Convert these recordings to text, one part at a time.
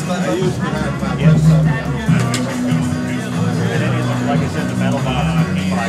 Like I said, the metal box,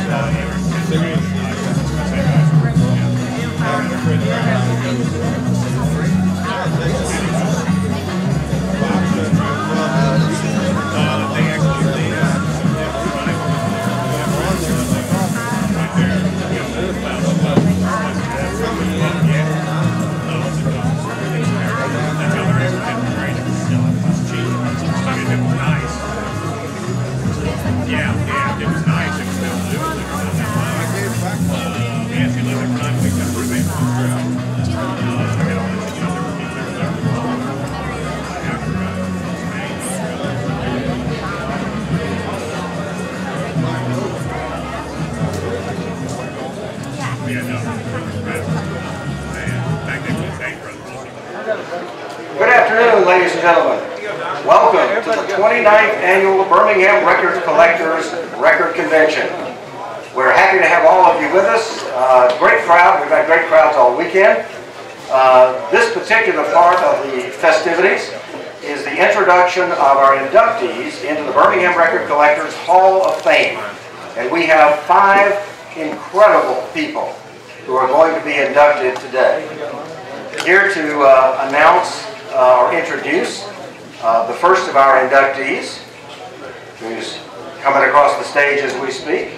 Good afternoon, ladies and gentlemen. Welcome to the 29th Annual Birmingham Record Collectors Record Convention. We're happy to have all of you with us. Great crowd. We've had great crowds all weekend. This particular part of the festivities is the introduction of our inductees into the Birmingham Record Collectors Hall of Fame. And we have 5 incredible people who are going to be inducted today. Here to announce or introduce the first of our inductees, who's coming across the stage as we speak.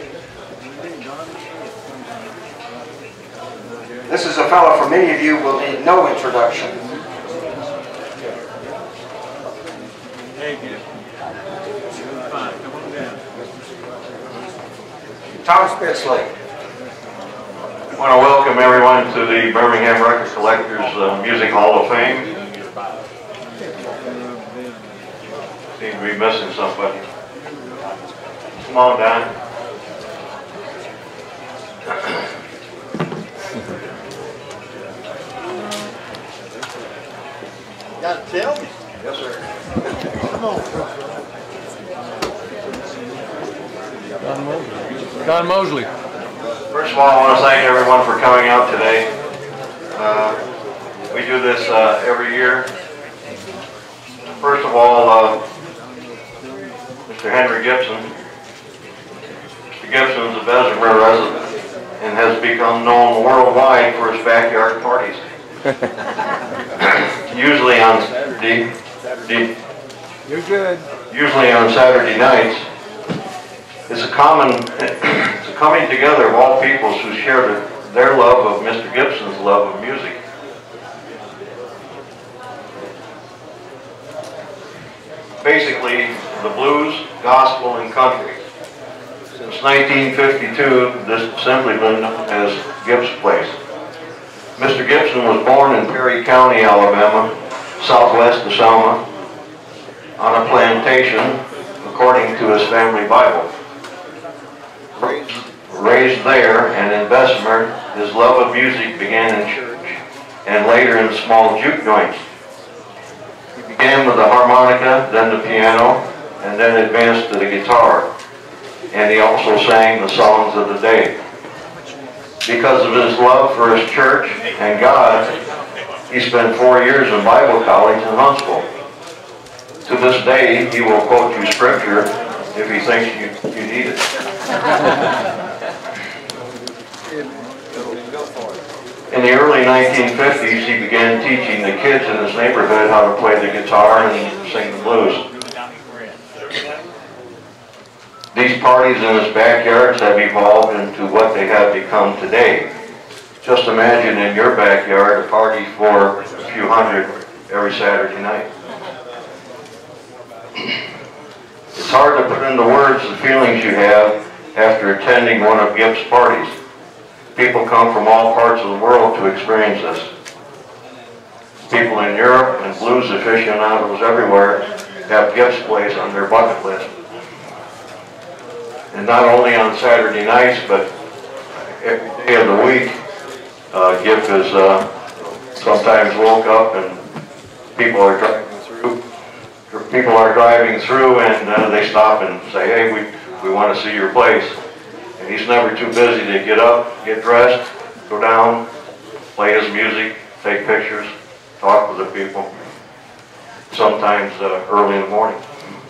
This is a fellow for many of you will need no introduction. Tom Spitzley. I want to welcome everyone to the Birmingham Record Collectors Music Hall of Fame. Seem to be missing somebody. Come on, Don. Got a tell? Yes, sir. Come on. Don Mosley. First of all, I want to thank everyone for coming out today. We do this every year. First of all, Mr. Henry Gipson. Mr. Gipson is a Bessemer resident and has become known worldwide for his backyard parties. Usually on You're good. Usually on Saturday nights. It's a coming together of all peoples who share their love of Mr. Gipson's love of music. Basically, the blues, gospel, and country. Since 1952, this has simply been known as Gibbs Place. Mr. Gipson was born in Perry County, Alabama, southwest of Selma, on a plantation, according to his family Bible. Raised there and in Bessemer, his love of music began in church and later in small juke joints. He began with the harmonica, then the piano, and then advanced to the guitar. And he also sang the songs of the day. Because of his love for his church and God, he spent 4 years in Bible college in Huntsville. To this day, he will quote you scripture if he thinks you need it. In the early 1950s, he began teaching the kids in his neighborhood how to play the guitar and sing the blues. These parties in his backyards have evolved into what they have become today. Just imagine in your backyard a party for a few hundred every Saturday night. It's hard to put into words the feelings you have after attending one of Gibbs' parties. People come from all parts of the world to experience this. People in Europe and blues aficionados everywhere have Gibbs Place on their bucket list. And not only on Saturday nights, but every day of the week, Gibb is sometimes woke up and people are driving through and they stop and say, hey, we want to see your place. And he's never too busy to get up, get dressed, go down, play his music, take pictures, talk with the people. sometimes early in the morning.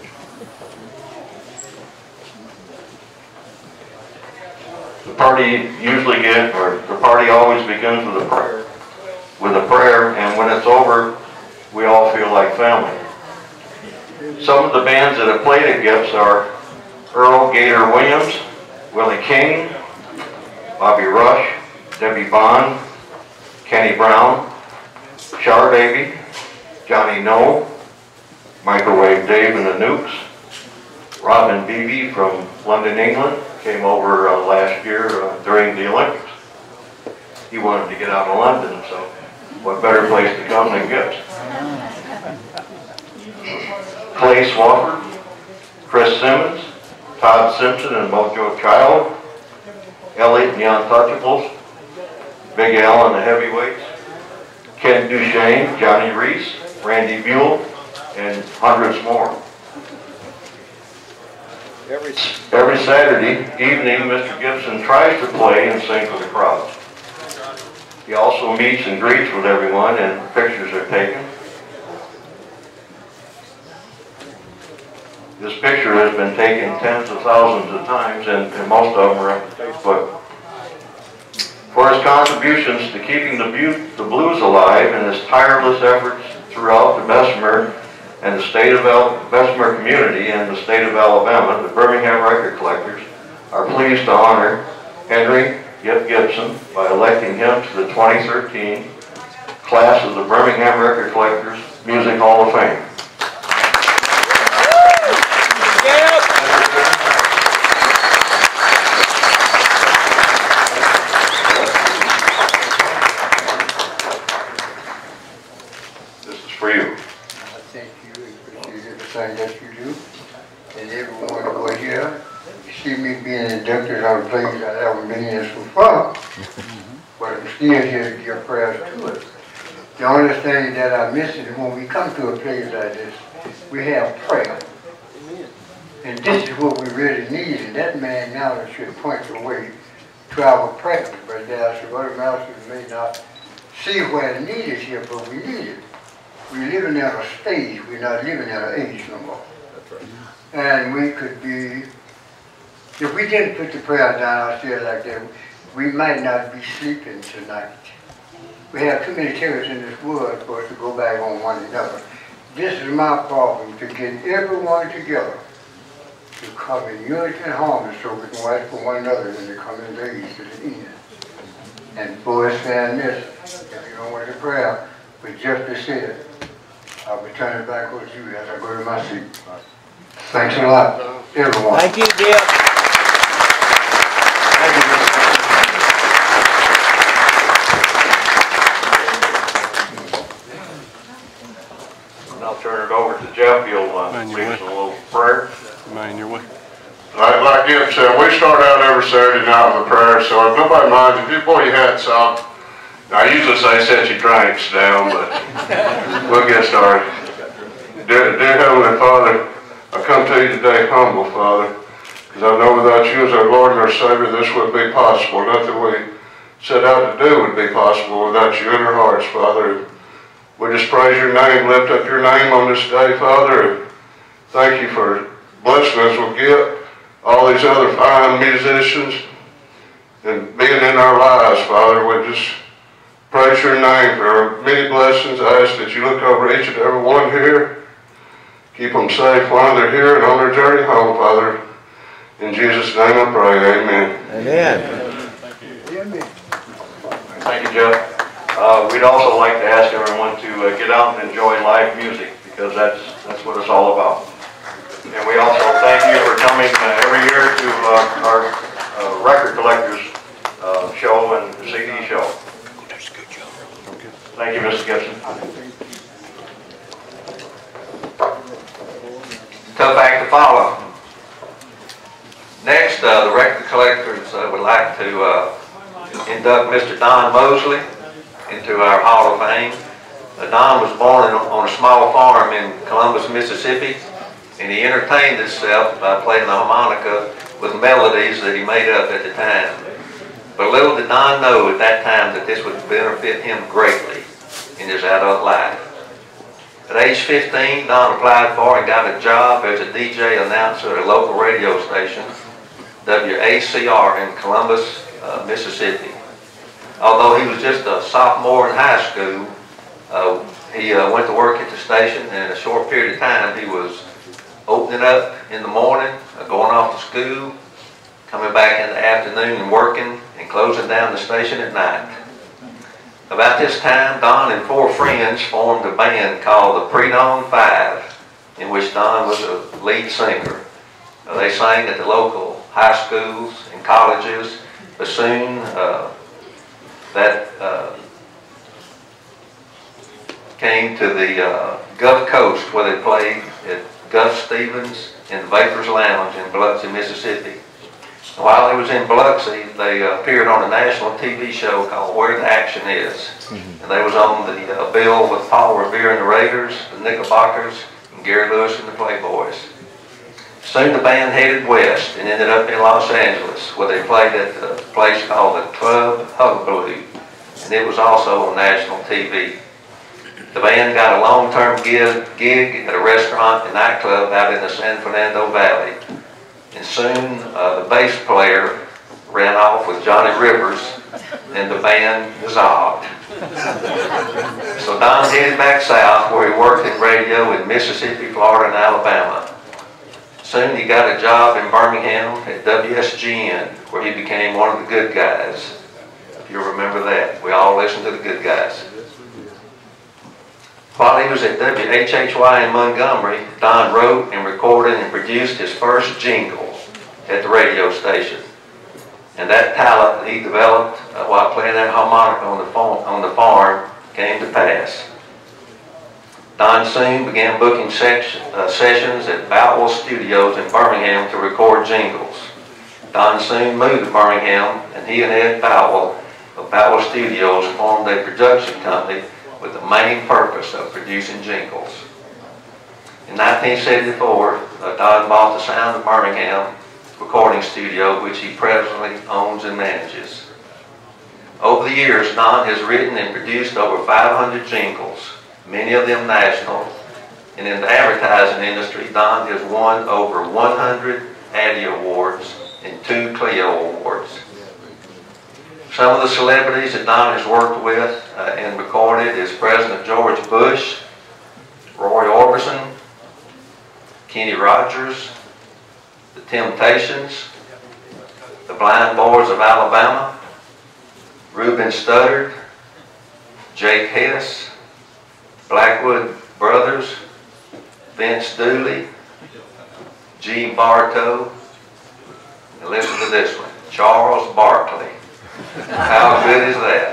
The party always begins with a prayer. And when it's over, we all feel like family. Some of the bands that have played at Gips are Earl Gator Williams, Willie King, Bobby Rush, Debbie Bond, Kenny Brown, Char Davy, Johnny No, Microwave Dave and the Nukes, Robin Beebe from London, England, came over last year during the Olympics. He wanted to get out of London, so what better place to come than Gips? Clay Swafford, Chris Simmons, Todd Simpson and Mojo Child, Elliot and the Untouchables, Big Al and the Heavyweights, Ken Duchesne, Johnny Reese, Randy Buell, and hundreds more. Every Saturday evening, Mr. Gipson tries to play and sing for the crowd. He also meets and greets with everyone, and pictures are taken. This picture has been taken tens of thousands of times, and most of them are on Facebook. For his contributions to keeping the blues alive and his tireless efforts throughout the Bessemer and the state of Bessemer community and the state of Alabama, the Birmingham record collectors are pleased to honor Henry Gipson by electing him to the 2013 class of the Birmingham Record Collectors Music Hall of Fame. This is for you. I thank you and appreciate everything that you do. And everyone who was here, you see me being inducted on places I haven't been in so far. But I'm still here to give prayers to it. The only thing that I miss is when we come to a place like this, we have prayer. And this is what we really need. And that man now should point the way to our practice. But there are some other masters who may not see where the need is here, but we need it. We're living at a stage, we're not living at an age no more. That's right. And we could be, if we didn't put the prayer down out there like that, we might not be sleeping tonight. We have too many terrorists in this world for us to go back on one another. This is my problem, to get everyone together, to come in unity and harmony so we can watch for one another in the coming days to the end. And for us saying this, if you don't want the prayer, but just to say it, I'll be turning back over to you as I go to my seat. Thanks a lot, everyone. Thank you, Dip. Thank you, Mr. And I'll turn it over to Jeff. He'll lead us in a little prayer. Mind your way. Like Gip said, we start out every Saturday night with a prayer, so if nobody minds, if you pull your hats off, I usually say set your drinks down, but we'll get started. Dear Heavenly Father, I come to you today humble, Father, because I know without you as our Lord and our Savior, this wouldn't be possible. Nothing we set out to do would be possible without you in our hearts, Father. We just praise your name, lift up your name on this day, Father. Thank you for blessing us with Gip, all these other fine musicians, and being in our lives, Father. We just praise your name for our many blessings. I ask that you look over each and every one here. Keep them safe while they're here and on their journey home, Father. In Jesus' name I pray, amen. Amen. Thank you, Jeff. We'd also like to ask everyone to get out and enjoy live music, because that's what it's all about. And we also thank you for coming every year to our record collectors show and CD show. Thank you, Mr. Gipson. Tough act to follow. Next, the record collectors would like to induct Mr. Don Mosley into our Hall of Fame. Don was born on a small farm in Columbus, Mississippi, and he entertained himself by playing the harmonica with melodies that he made up at the time. But little did Don know at that time that this would benefit him greatly in his adult life. At age 15, Don applied for and got a job as a DJ announcer at a local radio station, WACR in Columbus, Mississippi. Although he was just a sophomore in high school, he went to work at the station, and in a short period of time he was opening up in the morning, going off to school, coming back in the afternoon and working, and closing down the station at night. About this time, Don and 4 friends formed a band called the Pre-Dawn 5, in which Don was a lead singer. They sang at the local high schools and colleges, but soon that came to the Gulf Coast, where they played at Gus Stevens in the Vapors Lounge in Biloxi, Mississippi. While they was in Biloxi, they appeared on a national TV show called Where the Action Is. And they was on the bill with Paul Revere and the Raiders, the Knickerbockers, and Gary Lewis and the Playboys. Soon the band headed west and ended up in Los Angeles, where they played at a place called the Club Hullabaloo, and it was also on national TV. The band got a long-term gig at a restaurant and nightclub out in the San Fernando Valley. And soon the bass player ran off with Johnny Rivers and the band dissolved. So Don headed back south, where he worked in radio in Mississippi, Florida, and Alabama. Soon he got a job in Birmingham at WSGN, where he became one of the good guys. If you remember that, we all listened to the good guys. While he was at WHHY in Montgomery, Don wrote and recorded and produced his first jingle at the radio station. And that talent that he developed while playing that harmonica on the farm came to pass. Don soon began booking sessions at Boutwell Studios in Birmingham to record jingles. Don soon moved to Birmingham, and he and Ed Boutwell of Boutwell Studios formed a production company with the main purpose of producing jingles. In 1974, Don bought the Sound of Birmingham recording studio, which he presently owns and manages. Over the years, Don has written and produced over 500 jingles, many of them national, and in the advertising industry, Don has won over 100 Addy Awards and 2 Clio Awards. Some of the celebrities that Don has worked with and recorded is President George Bush, Roy Orbison, Kenny Rogers, the Temptations, the Blind Boys of Alabama, Reuben Studdard, Jake Hess, Blackwood Brothers, Vince Dooley, G. Bartow, and listen to this one, Charles Barkley. How good is that?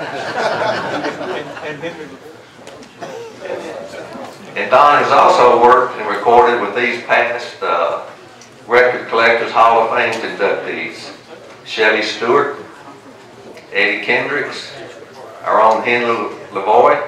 And Don has also worked and recorded with these past Record Collectors Hall of Fame inductees: Shelley Stewart, Eddie Kendricks, our own Henry LaVoy,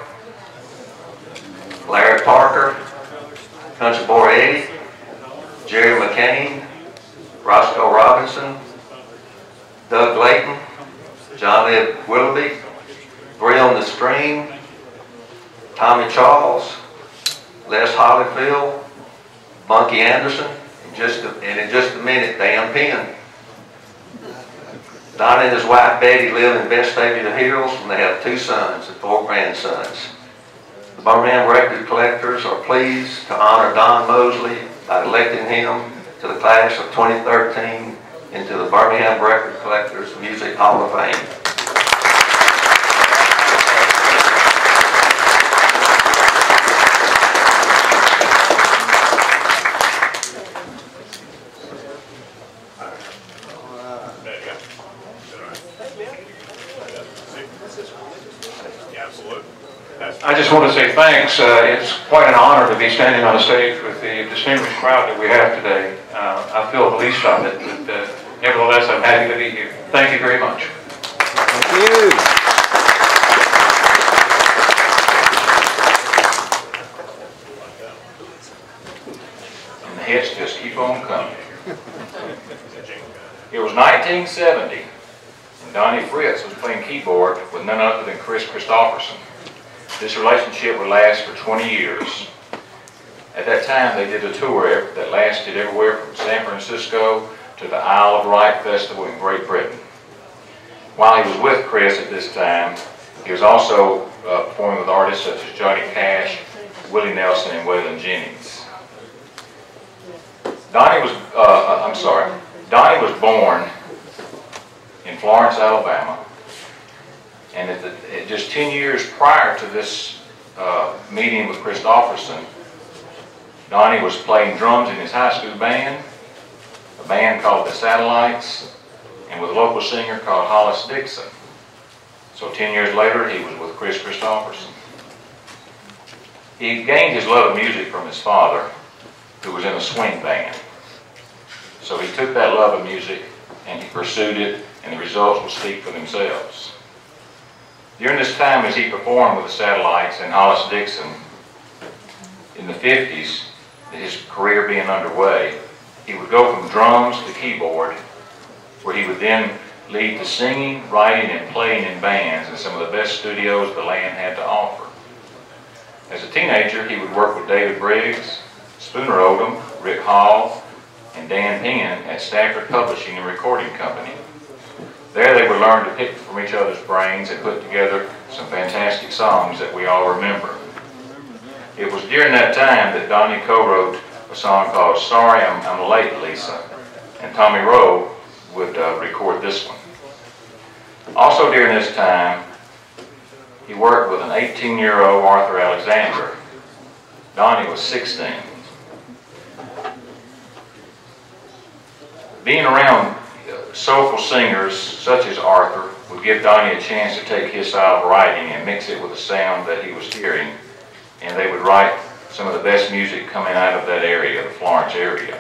Larry Parker, Country Boy Eddie, Jerry McCain, Roscoe Robinson, Doug Layton, John Ed Willoughby, Gray on the Stream, Tommy Charles, Les Hollyfield, Bunky Anderson, and in just a minute, Dan Penn. Don and his wife Betty live in Vestavia Hills, and they have 2 sons and 4 grandsons. The Birmingham Record Collectors are pleased to honor Don Mosley by electing him to the class of 2013 into the Birmingham Record Collectors Music Hall of Fame. I just want to say thanks. It's quite an honor to be standing on a stage with the distinguished crowd that we have today. I feel the least of it, but nevertheless, I'm happy to be here. Thank you very much. Thank you. And the hits just keep on coming. It was 1970, and Donnie Fritts was playing keyboard with none other than Kris Kristofferson. This relationship would last for 20 years. At that time, they did a tour that lasted everywhere from San Francisco to the Isle of Wight Festival in Great Britain. While he was with Kris at this time, he was also performing with artists such as Johnny Cash, Willie Nelson, and Waylon Jennings. Donnie was born in Florence, Alabama, and at just 10 years prior to this meeting with Kristofferson, Donnie was playing drums in his high school band, a band called the Satellites, and with a local singer called Hollis Dixon. So 10 years later, he was with Kris Kristofferson. He gained his love of music from his father, who was in a swing band. So he took that love of music and he pursued it, and the results will speak for themselves. During this time, as he performed with the Satellites and Hollis Dixon, in the 50s, his career being underway, he would go from drums to keyboard, where he would then lead to singing, writing, and playing in bands in some of the best studios the land had to offer. As a teenager, he would work with David Briggs, Spooner Oldham, Rick Hall, and Dan Penn at Stafford Publishing and Recording Company. There they would learn to pick from each other's brains and put together some fantastic songs that we all remember. It was during that time that Donnie co-wrote a song called Sorry I'm Late, Lisa, and Tommy Rowe would record this one. Also during this time, he worked with an 18-year-old Arthur Alexander. Donnie was 16. Being around soulful singers such as Arthur would give Donnie a chance to take his style of writing and mix it with the sound that he was hearing, and they would write some of the best music coming out of that area, the Florence area.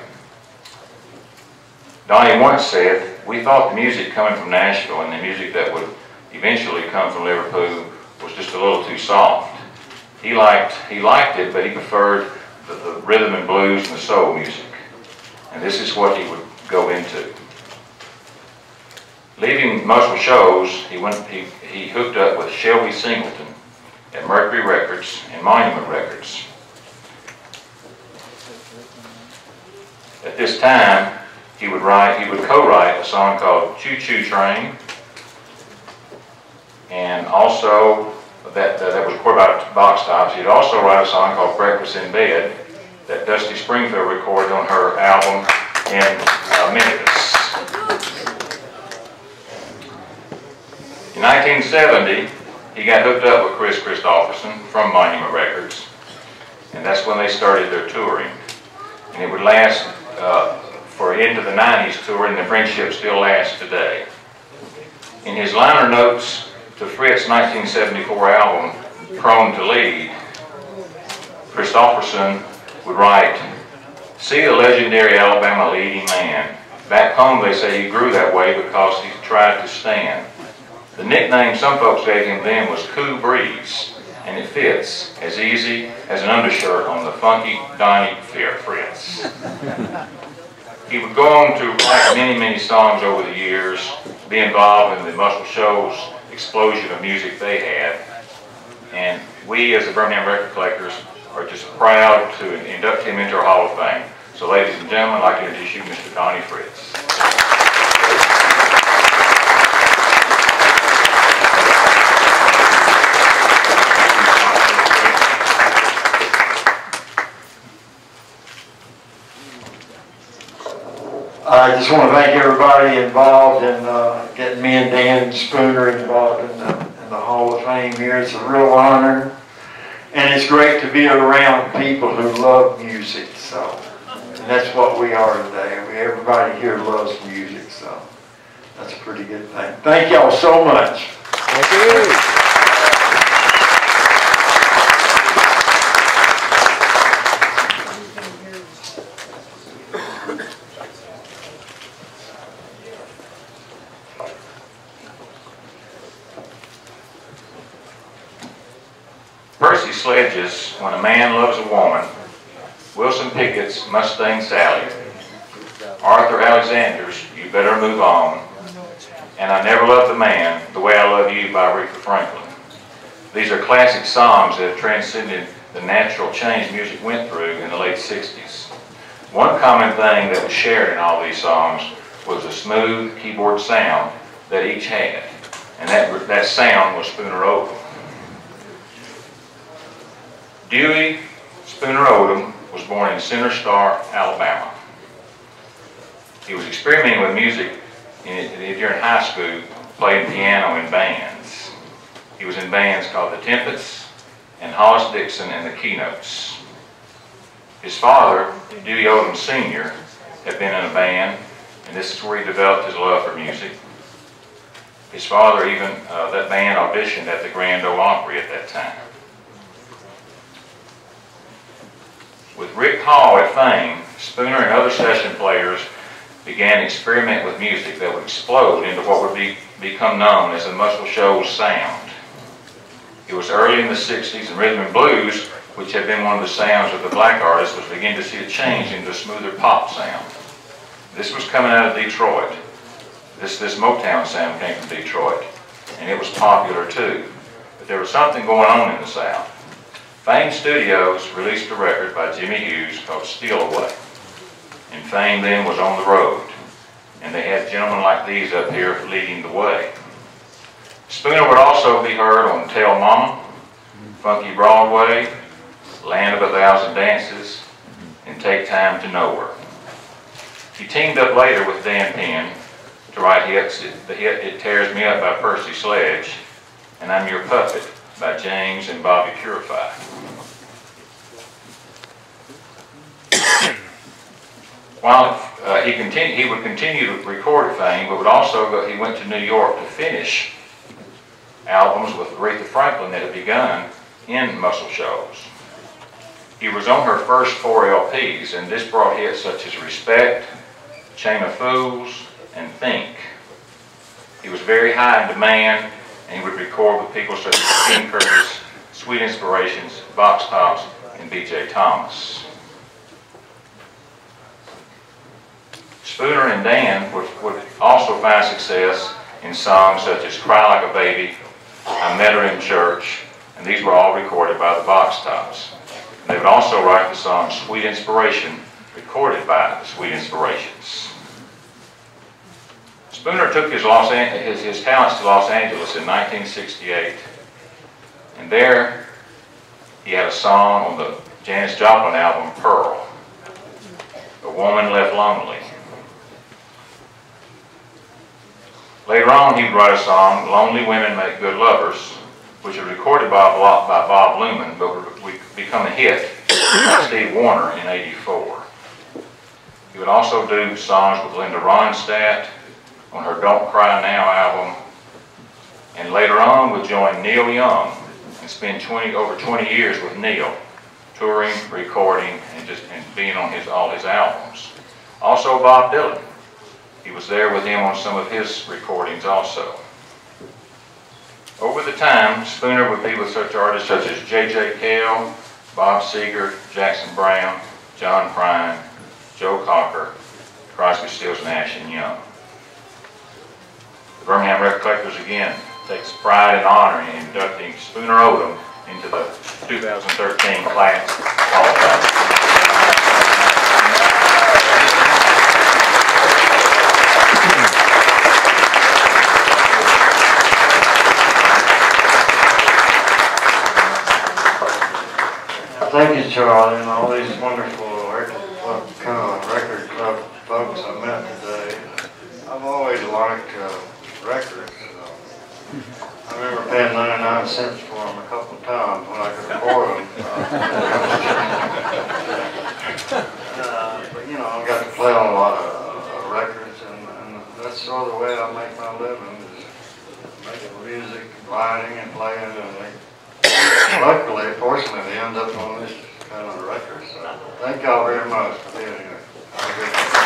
Donnie once said, "We thought the music coming from Nashville and the music that would eventually come from Liverpool was just a little too soft." He liked it, but he preferred the rhythm and blues and the soul music. And this is what he would go into. Leaving Mosley Shoals, he hooked up with Shelby Singleton at Mercury Records and Monument Records. At this time, he would co-write a song called Choo Choo Train, and also that was recorded by Box Tops. He'd also write a song called Breakfast in Bed that Dusty Springfield recorded on her album in Memphis. In 1970, he got hooked up with Kris Kristofferson from Monument Records, and that's when they started their touring. And it would last for into the 90s tour, and the friendship still lasts today. In his liner notes to Fritts' 1974 album, Prone to Lead, Kristofferson would write, "See the legendary Alabama leading man. Back home they say he grew that way because he tried to stand. The nickname some folks gave him then was Cool Breeze, and it fits as easy as an undershirt on the funky Donnie Fritts." He would go on to write many, many songs over the years, be involved in the Mosley Shoals explosion of music they had. And we, as the Birmingham record collectors, are just proud to induct him into our Hall of Fame. So ladies and gentlemen, I'd like to introduce you Mr. Donnie Fritts. I just want to thank everybody involved in getting me and Dan Spooner involved in the Hall of Fame here. It's a real honor, and it's great to be around people who love music. So, and that's what we are today. Everybody here loves music, so that's a pretty good thing. Thank y'all so much. Thank you. Sledges, When a Man Loves a Woman, Wilson Pickett's Mustang Sally, Arthur Alexander's You Better Move On, and I Never Loved a Man the Way I Love You by Aretha Franklin. These are classic songs that have transcended the natural change music went through in the late 60s. One common thing that was shared in all these songs was a smooth keyboard sound that each had, and that sound was Spooner Oldham. Dewey Spooner Oldham was born in Center Star, Alabama. He was experimenting with music during high school, playing piano in bands. He was in bands called the Tempest and Hollis Dixon and the Keynotes. His father, Dewey Oldham Sr., had been in a band, and this is where he developed his love for music. His father even, that band auditioned at the Grand Ole Opry at that time. With Rick Hall at Fame, Spooner and other session players began to experiment with music that would explode into what would become known as the Muscle Shoals sound. It was early in the 60s, and rhythm and blues, which had been one of the sounds of the black artists, was beginning to see a change into a smoother pop sound. This was coming out of Detroit. This Motown sound came from Detroit, and it was popular too. But there was something going on in the South. Fame Studios released a record by Jimmy Hughes called Steal Away. And Fame then was on the road, and they had gentlemen like these up here leading the way. Spooner would also be heard on Tell Mama, Funky Broadway, Land of a Thousand Dances, and Take Time to Know Her. He teamed up later with Dan Penn to write hits, the hit It Tears Me Up by Percy Sledge, and I'm Your Puppet by James and Bobby Purify. While he would continue to record at Fame, but he went to New York to finish albums with Aretha Franklin that had begun in Muscle Shoals. He was on her first 4 LPs, and this brought hits such as Respect, Chain of Fools, and Think. He was very high in demand, and he would record with people such as King Curtis, Sweet Inspirations, Box Tops, and B.J. Thomas. Spooner and Dan would also find success in songs such as Cry Like a Baby, I Met Her in Church, and these were all recorded by the Box Tops. And they would also write the song Sweet Inspiration, recorded by the Sweet Inspirations. Spooner took his talents to Los Angeles in 1968, and there he had a song on the Janis Joplin album, Pearl, A Woman Left Lonely. Later on, he would write a song, Lonely Women Make Good Lovers, which was recorded by Bob Bluesman, but would become a hit by Steve Wariner in '84. He would also do songs with Linda Ronstadt on her Don't Cry Now album, and later on would join Neil Young and spend over 20 years with Neil, touring, recording, and being on all his albums. Also Bob Dylan. He was there with him on some of his recordings also. Over the time, Spooner would be with such artists such as J.J. Cale, Bob Seger, Jackson Brown, John Prine, Joe Cocker, Crosby, Stills, Nash, and Young. The Birmingham Record Collectors again takes pride and honor in inducting Spooner Oldham into the 2013 Class Hall of Fame. Thank you, Charlie, and all these wonderful record club folks I met today. I've always liked records. I remember paying 99 cents for them a couple of times when I could afford them. But you know, I got to play on a lot of records, and that's sort of the way I make my living, is making music, writing, and playing, and luckily, fortunately, they end up on this kind of record. So thank y'all very much for being here. Have a good day.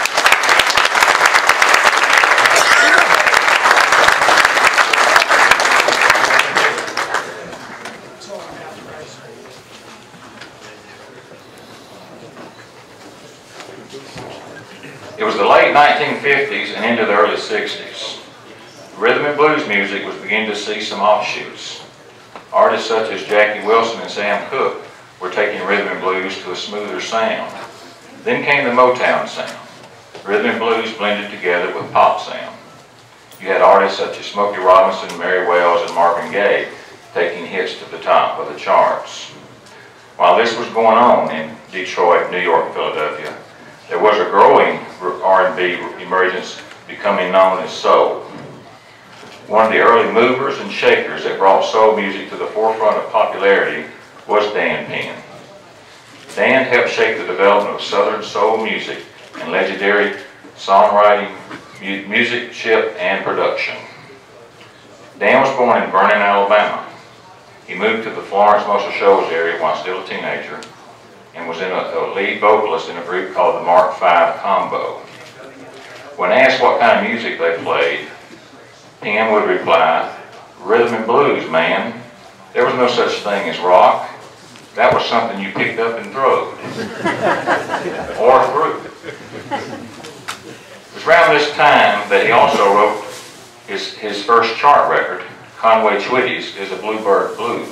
It was the late 1950s and into the early 60s. Rhythm and blues music was beginning to see some offshoots. Artists such as Jackie Wilson and Sam Cooke were taking rhythm and blues to a smoother sound. Then came the Motown sound. Rhythm and blues blended together with pop sound. You had artists such as Smokey Robinson, Mary Wells, and Marvin Gaye taking hits to the top of the charts. While this was going on in Detroit, New York, and Philadelphia, there was a growing R&B emergence becoming known as soul. One of the early movers and shakers that brought soul music to the forefront of popularity was Dan Penn. Dan helped shape the development of Southern soul music and legendary songwriting, musicianship, and production. Dan was born in Birmingham, Alabama. He moved to the Florence, Mosley, Shoals area while still a teenager and was a lead vocalist in a group called the Mark V Combo. When asked what kind of music they played, Penn would reply, "Rhythm and blues, man. There was no such thing as rock. That was something you picked up and throwed." Or threw. It was around this time that he also wrote his first chart record, Conway Twitty's Is a Bluebird Blue.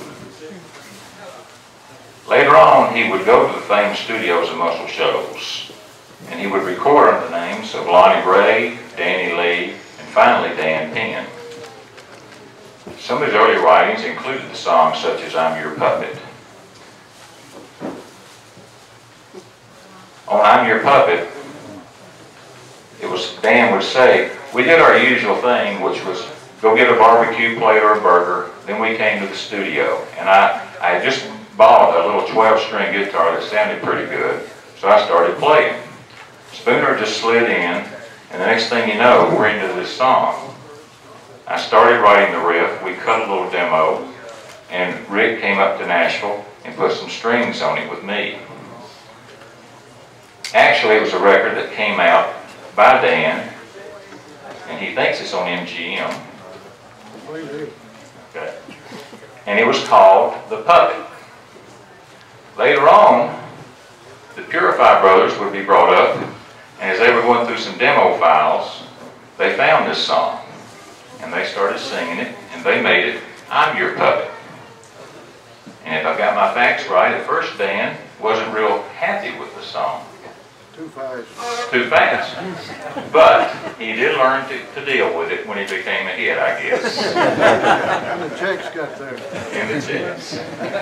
Later on, he would go to the famed studios of Muscle Shoals, and he would record under the names of Lonnie Ray, Danny Lee, and finally Dan Penn. Some of his early writings included the songs such as I'm Your Puppet. On I'm Your Puppet, Dan would say, we did our usual thing, which was go get a barbecue plate or a burger, then we came to the studio. And I just bought a little 12-string guitar that sounded pretty good, so I started playing. Spooner just slid in, and the next thing you know, we're into this song. I started writing the riff, we cut a little demo, and Rick came up to Nashville and put some strings on it with me. Actually, it was a record that came out by Dan, and he thinks it's on MGM. Okay. And it was called The Puppet. Later on, the Purify brothers would be brought up, and as they were going through some demo files, they found this song, and they started singing it, and they made it I'm Your Puppet. And if I got my facts right, at first Dan wasn't real happy with the song. Too fast. Too fast. But he did learn to deal with it when he became a hit, I guess. And the checks got there. In the checks.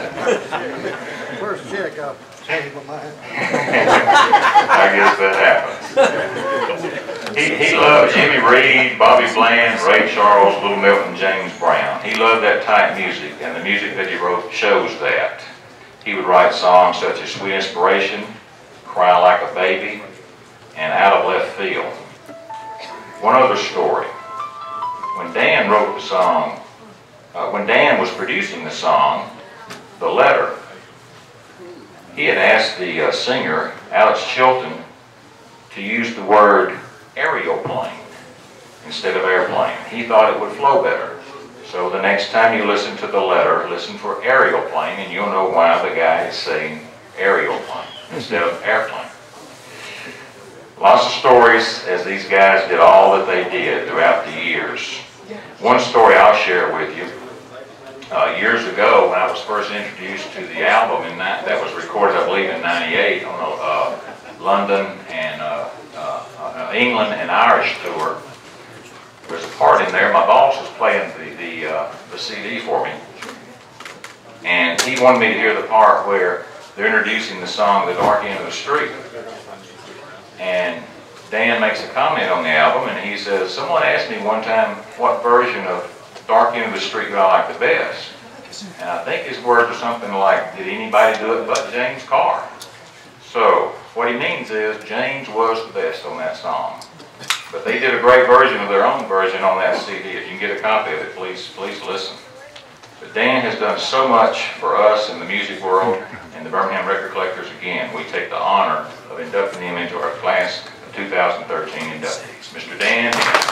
First check, I'll change my mind. I guess that happens. He loved Jimmy Reed, Bobby Bland, Ray Charles, Little Milton, James Brown. He loved that type music, and the music that he wrote shows that. He would write songs such as Sweet Inspiration, Cry Like a Baby, and Out of Left Field. One other story. When Dan wrote the song, when Dan was producing the song, The Letter, he had asked the singer, Alex Chilton, to use the word aeroplane instead of airplane. He thought it would flow better. So the next time you listen to The Letter, listen for aeroplane, and you'll know why the guy is saying aeroplane instead of airplane. Lots of stories as these guys did all that they did throughout the years. One story I'll share with you. Years ago, when I was first introduced to the album, that was recorded, I believe, in '98 on a London and England and Irish tour. There's a part in there. My boss was playing the CD for me, and he wanted me to hear the part where they're introducing the song "The Dark End of the Street." And Dan makes a comment on the album, and he says, "Someone asked me one time what version of Dark End of the Street do I like the best?" And I think his words are something like, "Did anybody do it but James Carr?" So what he means is James was the best on that song. But they did a great version of their own version on that CD. If you can get a copy of it, please listen. But Dan has done so much for us in the music world and the Birmingham Record Collectors. Again, we take the honor of inducting him into our class of 2013 inductees. Mr. Dan.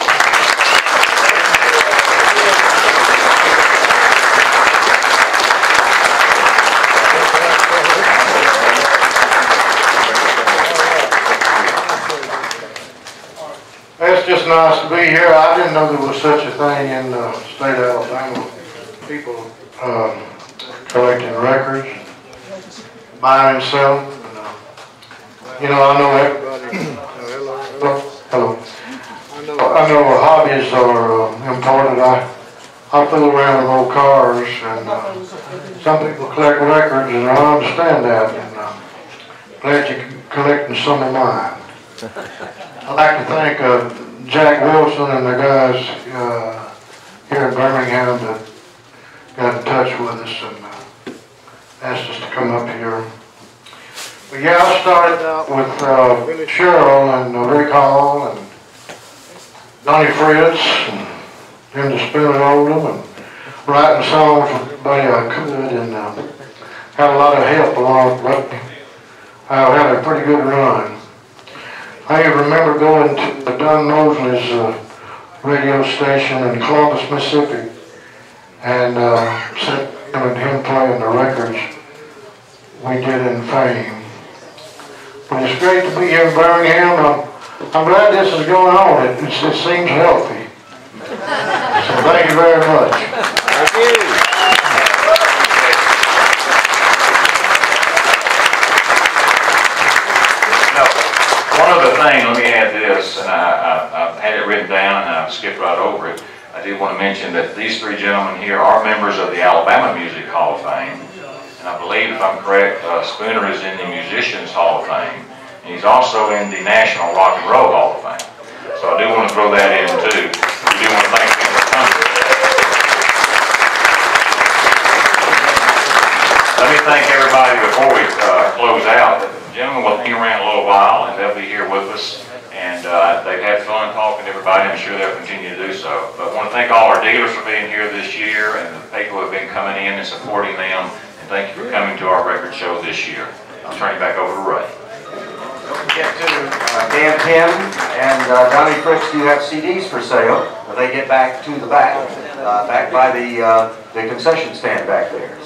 It's just nice to be here. I didn't know there was such a thing in the state of Alabama. People collecting records. buy and sell. And, you know, I know that. Hello. I know hobbies are important. I fool around with old cars, and some people collect records, and I understand that. And glad you're collecting some of mine. I'd like to thank Jack Wilson and the guys here in Birmingham that got in touch with us and asked us to come up here. But yeah, I started out with Cheryl and Rick Hall and Donnie Fritts and him to spin at Oldham and writing songs for everybody I could, and had a lot of help along the way. I had a pretty good run. I remember going to Don Mosley's radio station in Columbus, Mississippi, and him playing the records we did in Fame. But it's great to be here in Birmingham. I'm glad this is going on. It seems healthy. So thank you very much. Thank you. One other thing, let me add this, and I had it written down and I skipped right over it. I did want to mention that these three gentlemen here are members of the Alabama Music Hall of Fame. And I believe, if I'm correct, Spooner is in the Musicians Hall of Fame. And he's also in the National Rock and Roll Hall of Fame. So I do want to throw that in too. We do want to thank them for coming. Let me thank everybody before we close out. The gentlemen will hang around a little while and they'll be here with us. And they've had fun talking to everybody. I'm sure they'll continue to do so. But I want to thank all our dealers for being here this year and the people who have been coming in and supporting them. And thank you for coming to our record show this year. I'll turn you back over to Ray. Don't forget to Dan Penn and Donnie Fritts do have CDs for sale. They get back to the back by the concession stand back there.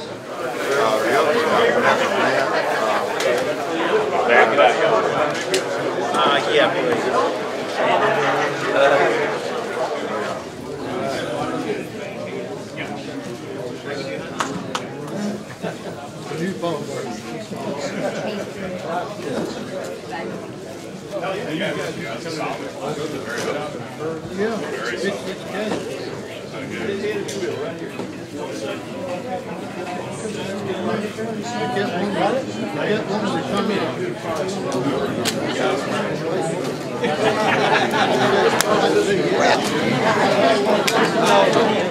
Yeah, please. Yeah.